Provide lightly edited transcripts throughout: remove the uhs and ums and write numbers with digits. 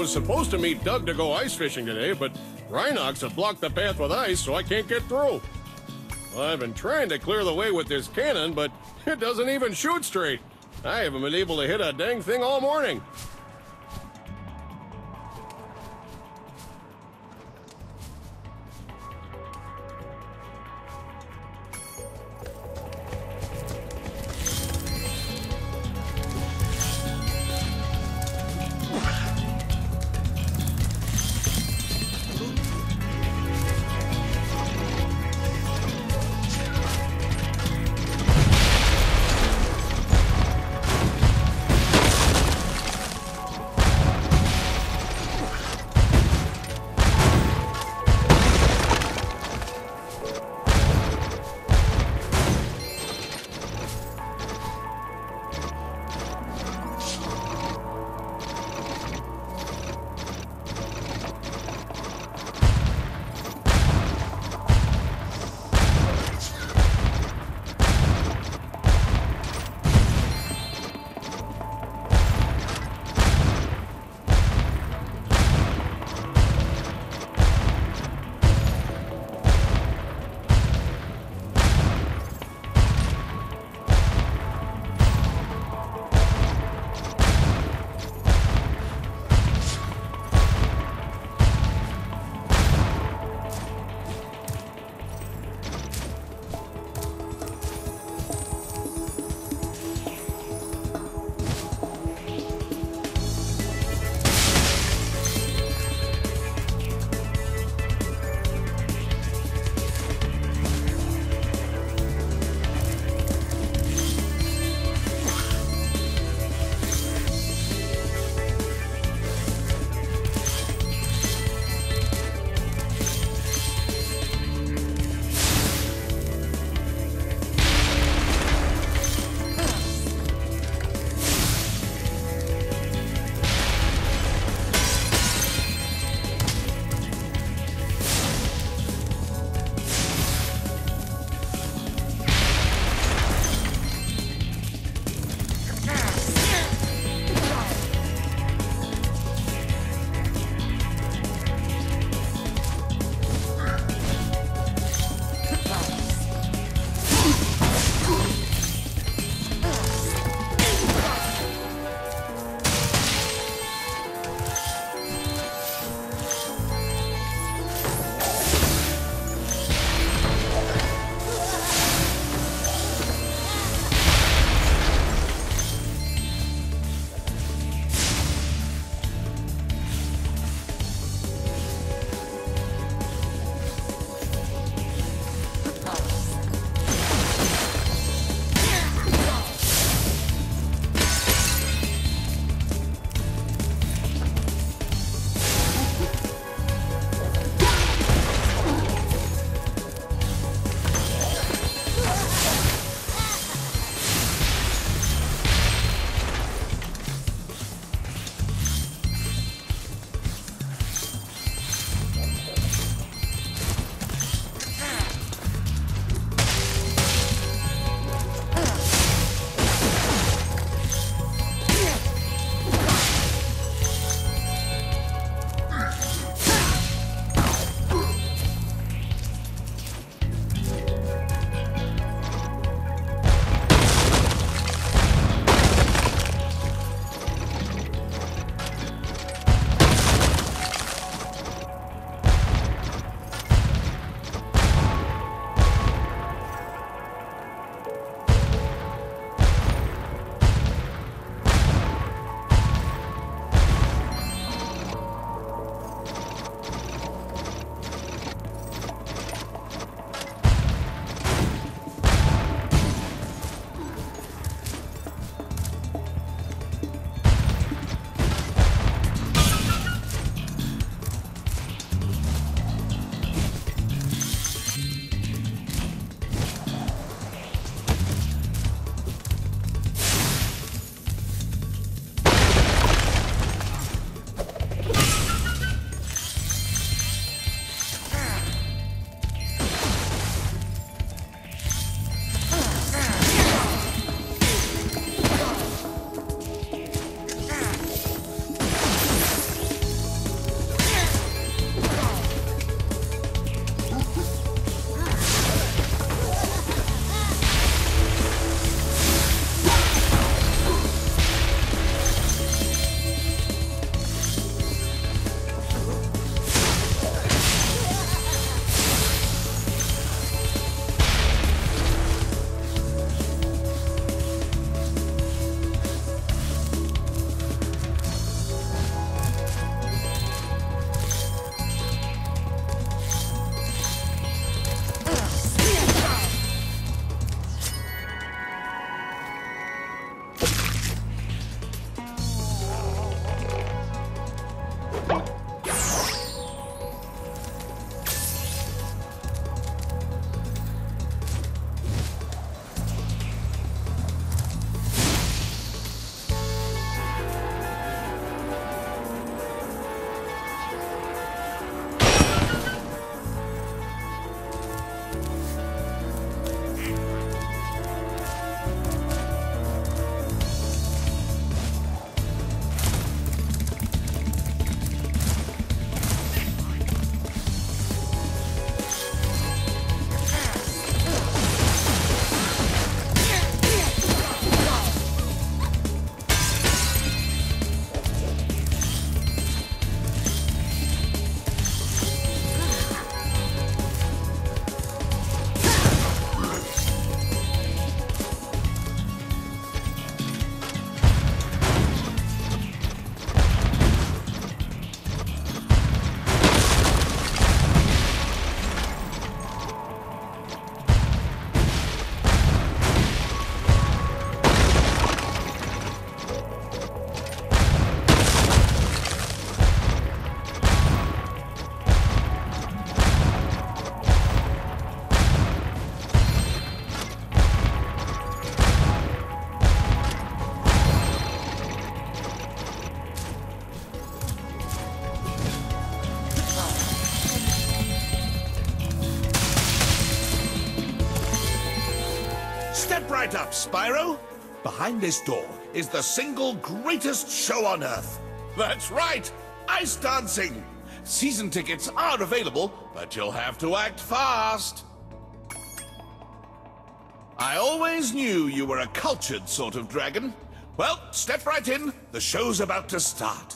was supposed to meet Doug to go ice fishing today, but Rhinox have blocked the path with ice, so I can't get through. I've been trying to clear the way with this cannon, but it doesn't even shoot straight. I haven't been able to hit a dang thing all morning. Step right up, Spyro. Behind this door is the single greatest show on Earth. That's right, ice dancing. Season tickets are available, but you'll have to act fast. I always knew you were a cultured sort of dragon. Well, step right in. The show's about to start.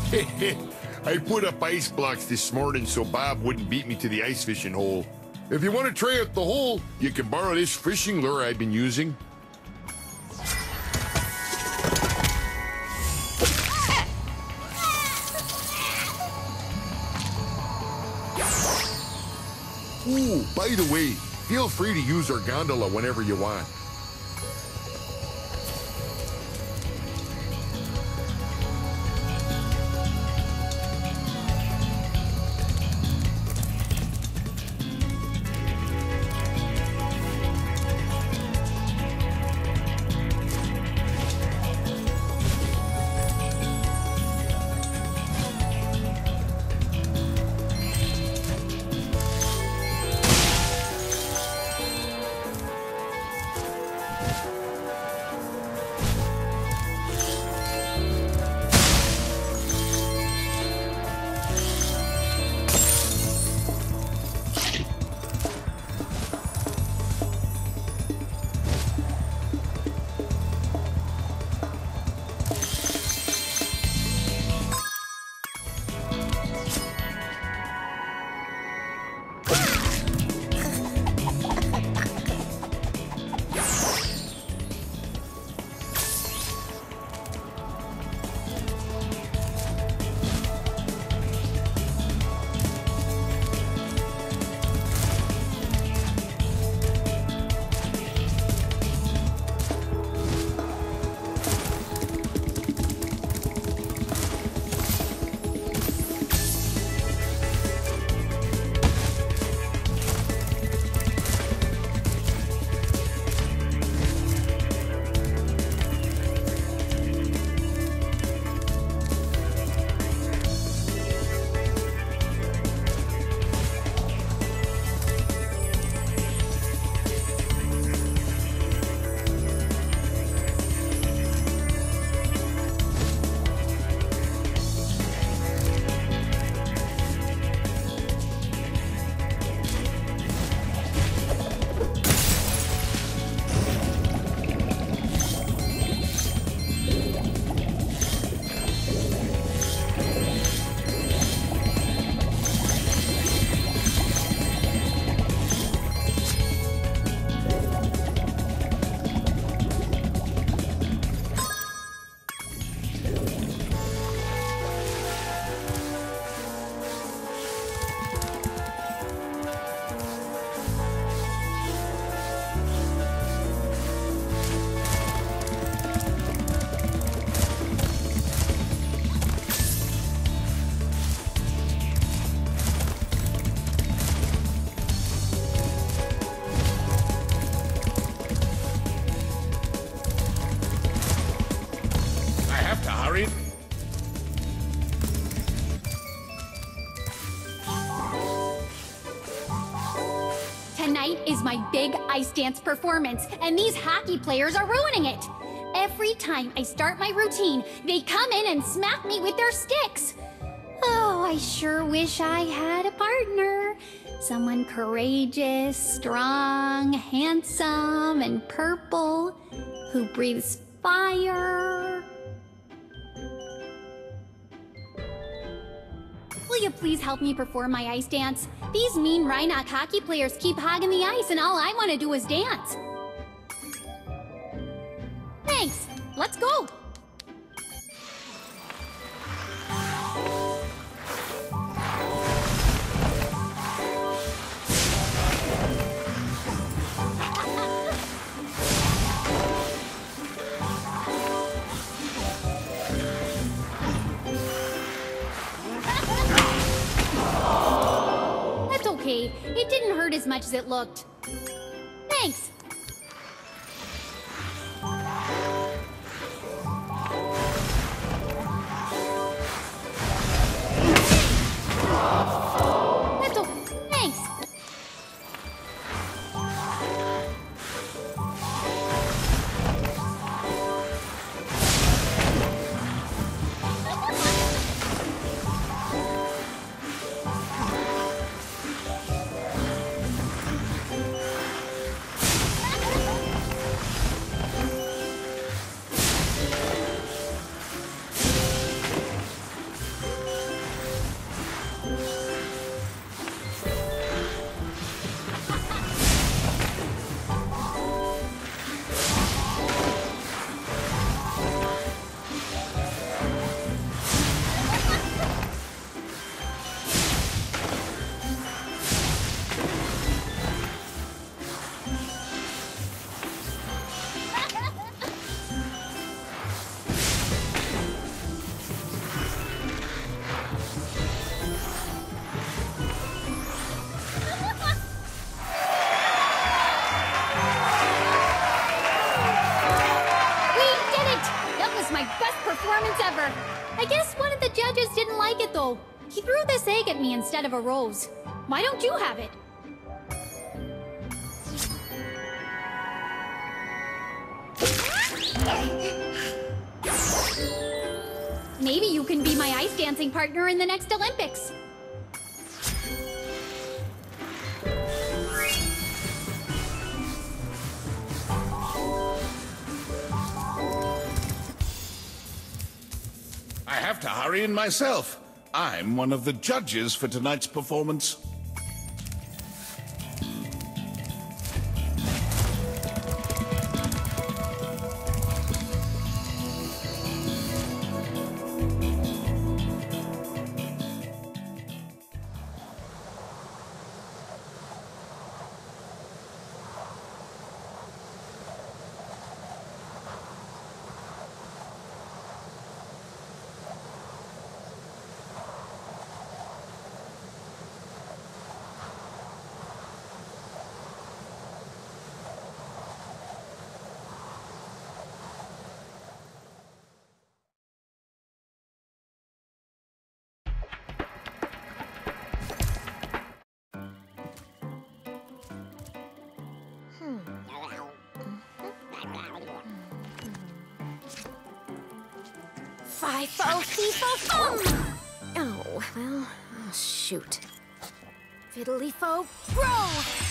I put up ice blocks this morning so Bob wouldn't beat me to the ice fishing hole. If you want to try out the hole, you can borrow this fishing lure I've been using. Ooh, by the way, feel free to use our gondola whenever you want. Tonight is my big ice dance performance, and these hockey players are ruining it. Every time I start my routine, they come in and smack me with their sticks. Oh, I sure wish I had a partner. Someone courageous, strong, handsome, and purple, who breathes fire. Will you please help me perform my ice dance? These mean Rhinoc hockey players keep hogging the ice, and all I want to do is dance. Thanks. Let's go. That's okay. It didn't hurt as much as it looked. Thanks. Thanks. was my best performance ever. I guess one of the judges didn't like it though. He threw this egg at me instead of a rose. Why don't you have it? Maybe you can be my ice dancing partner in the next Olympics. I have to hurry in myself. I'm one of the judges for tonight's performance. Fifo, fifo, fum! Oh, well, oh, shoot. Fiddly-fo, bro!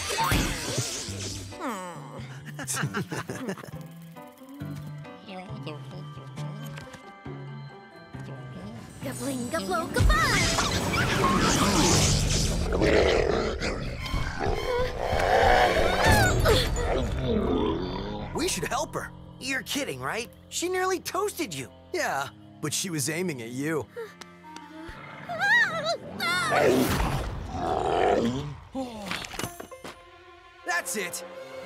Gabling, gablo, We should help her. You're kidding, right? She nearly toasted you. Yeah, but she was aiming at you. That's it.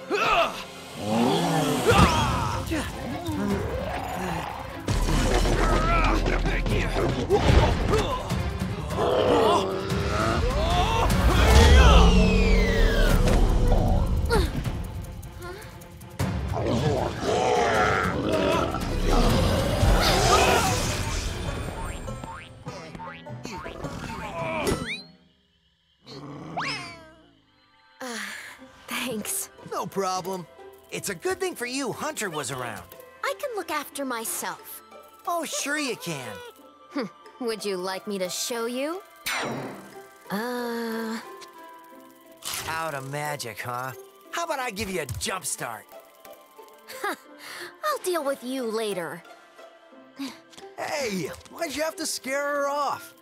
Thanks. No problem. It's a good thing for you Hunter was around. I can look after myself. Oh, sure you can. Would you like me to show you? Out of magic, huh? How about I give you a jump start? I'll deal with you later. Hey, why'd you have to scare her off?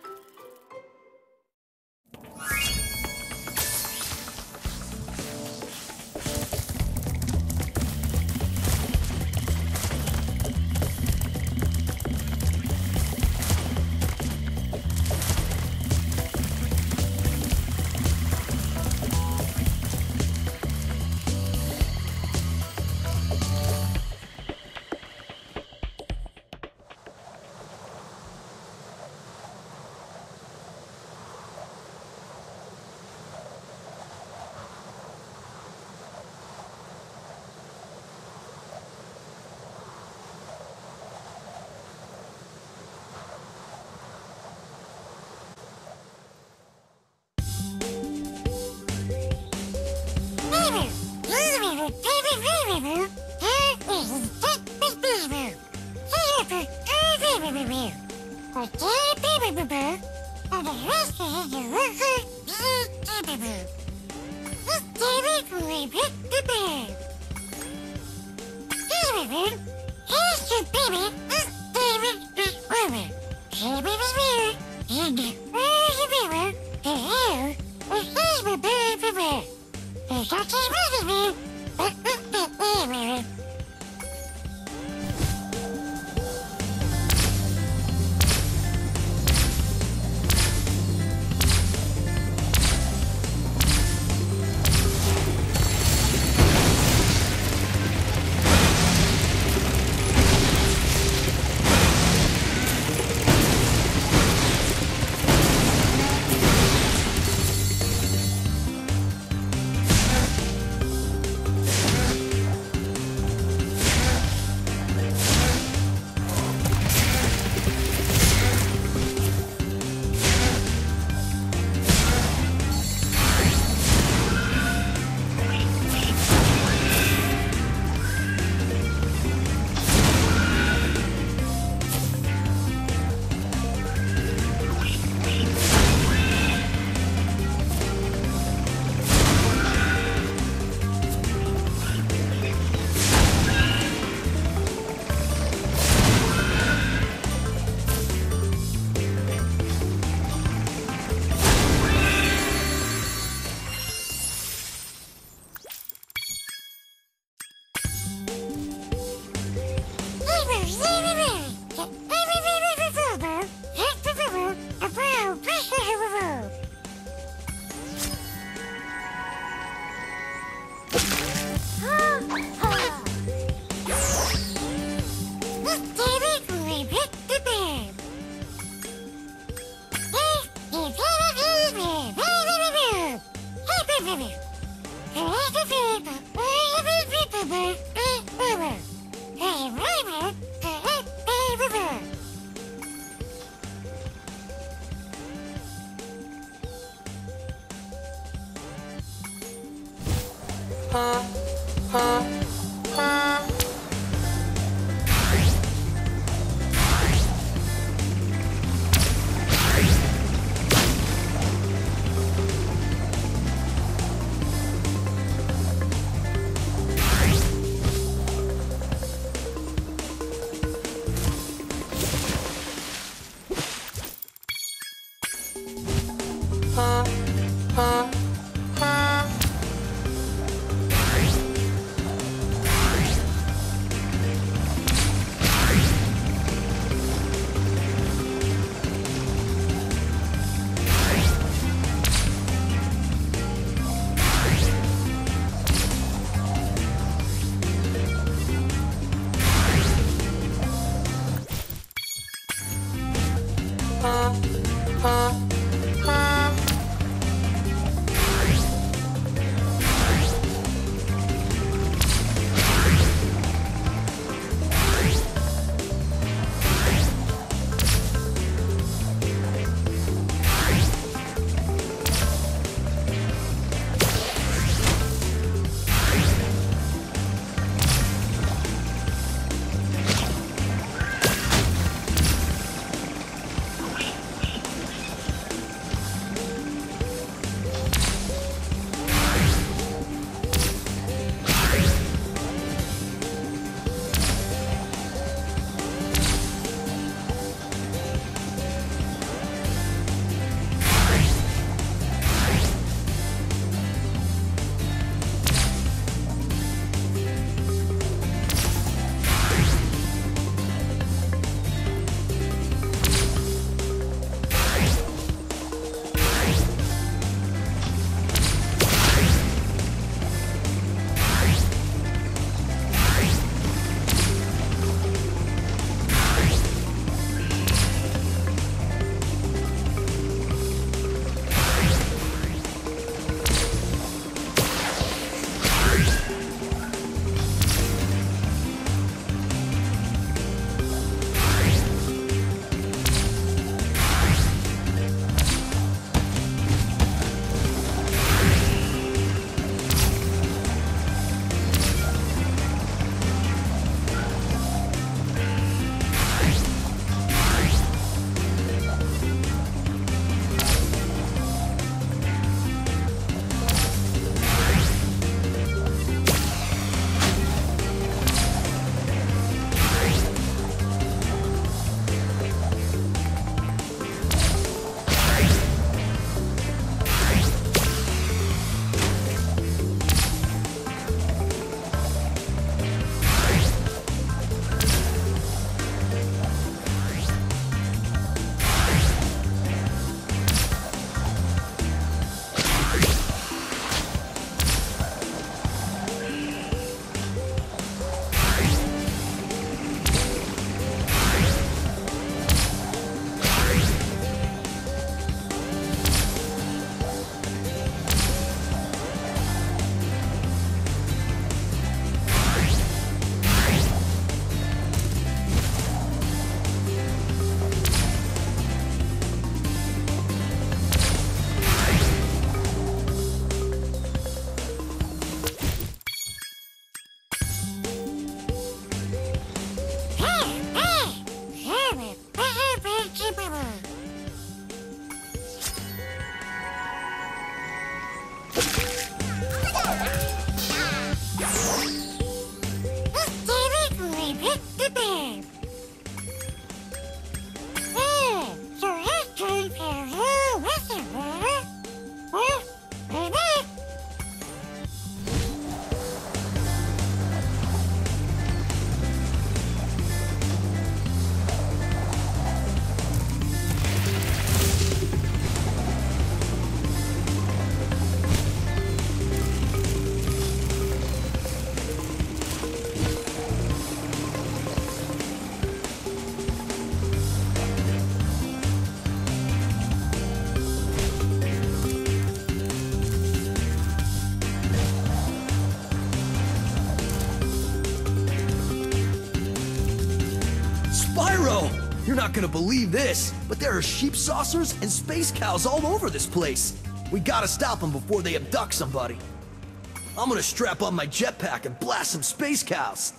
You're not gonna believe this, but there are sheep saucers and space cows all over this place. We gotta stop them before they abduct somebody. I'm gonna strap on my jetpack and blast some space cows.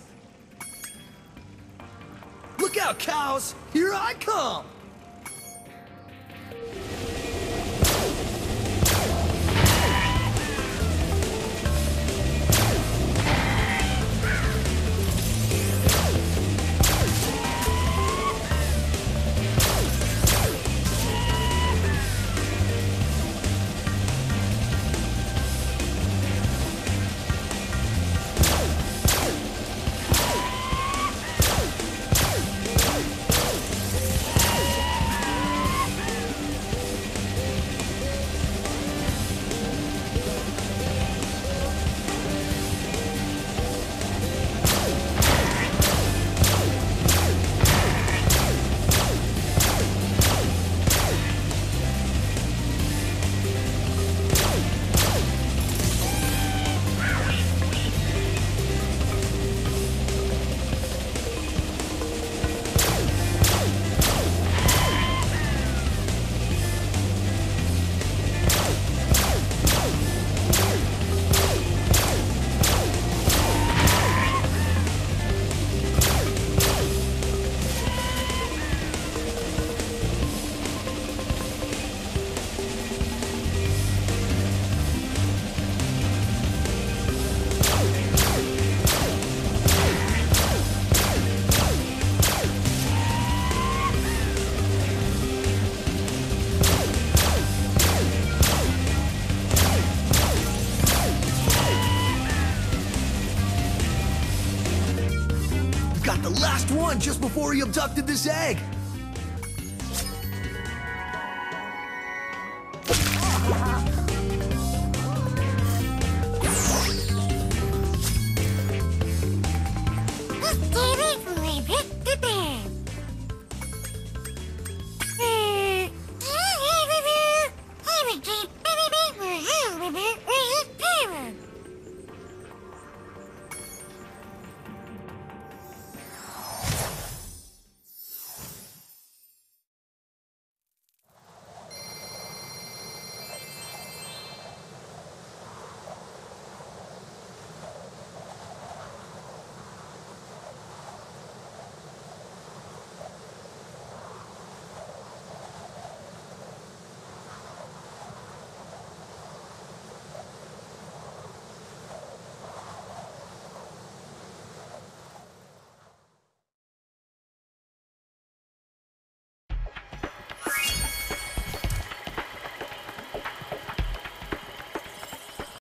Look out, cows! Here I come! Got the last one just before he abducted this egg.